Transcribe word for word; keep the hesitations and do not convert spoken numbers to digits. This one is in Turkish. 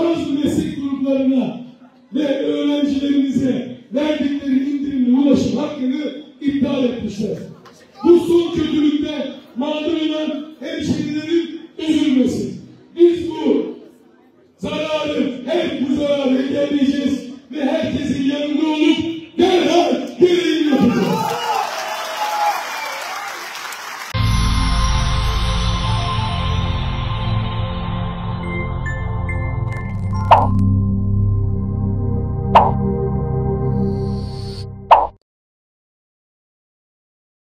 bazı meslek gruplarına ve öğrencilerimize verdikleri indirimli ulaşım hakkını iptal etmişler. Bu son kötülükte